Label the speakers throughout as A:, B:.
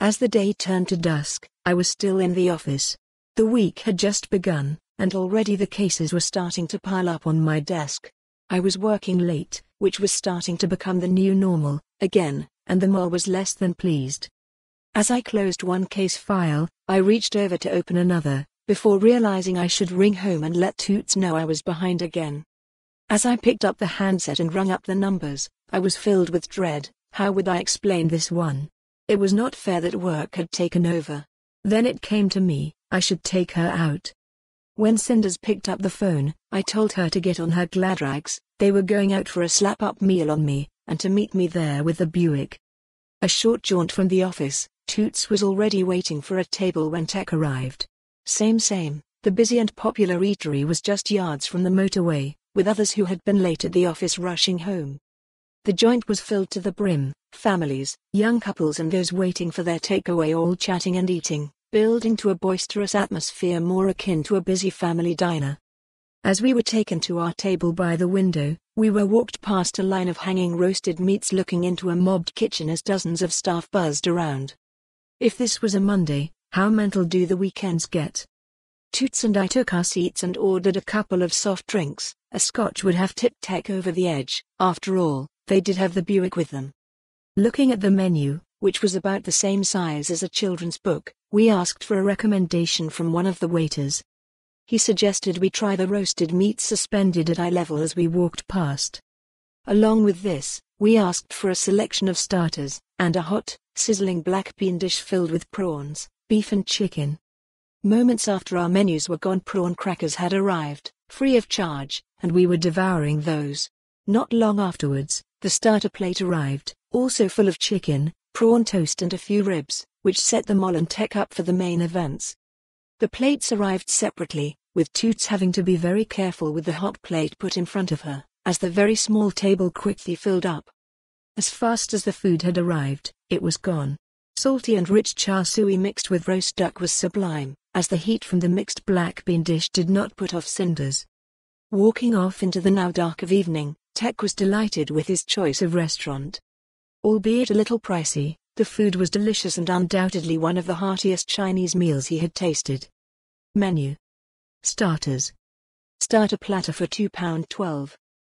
A: As the day turned to dusk, I was still in the office. The week had just begun, and already the cases were starting to pile up on my desk. I was working late, which was starting to become the new normal, again, and the Moll was less than pleased. As I closed one case file, I reached over to open another, before realizing I should ring home and let Toots know I was behind again. As I picked up the handset and rung up the numbers, I was filled with dread. How would I explain this one? It was not fair that work had taken over. Then it came to me, I should take her out. When Cinders picked up the phone, I told her to get on her gladrags. They were going out for a slap-up meal on me, and to meet me there with the Buick. A short jaunt from the office, Toots was already waiting for a table when Tech arrived. Same, the busy and popular eatery was just yards from the motorway, with others who had been late at the office rushing home. The joint was filled to the brim, families, young couples and those waiting for their takeaway all chatting and eating, building to a boisterous atmosphere more akin to a busy family diner. As we were taken to our table by the window, we were walked past a line of hanging roasted meats looking into a mobbed kitchen as dozens of staff buzzed around. If this was a Monday, how mental do the weekends get? Toots and I took our seats and ordered a couple of soft drinks. A scotch would have tipped Tech over the edge. After all, they did have the Buick with them. Looking at the menu, which was about the same size as a children's book, we asked for a recommendation from one of the waiters. He suggested we try the roasted meat suspended at eye level as we walked past. Along with this, we asked for a selection of starters, and a hot, sizzling black bean dish filled with prawns, beef and chicken. Moments after our menus were gone, prawn crackers had arrived, free of charge, and we were devouring those. Not long afterwards, the starter plate arrived, also full of chicken, prawn toast and a few ribs, which set the Moll and Tech up for the main events. The plates arrived separately, with Toots having to be very careful with the hot plate put in front of her, as the very small table quickly filled up. As fast as the food had arrived, it was gone. Salty and rich char siu mixed with roast duck was sublime, as the heat from the mixed black bean dish did not put off Cinders. Walking off into the now dark of evening, Tech was delighted with his choice of restaurant. Albeit a little pricey, the food was delicious and undoubtedly one of the heartiest Chinese meals he had tasted. Menu. Starters. Starter platter for £2.12.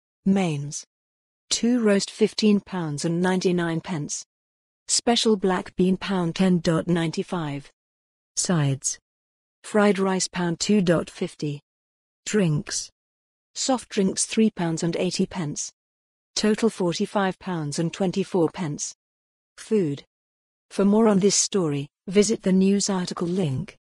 A: Mains. 2 roast £15.99. Special black bean £10.95. Sides. Fried rice £2.50. Drinks. Soft drinks £3.80. Total £45.24. Food. For more on this story, visit the news article link.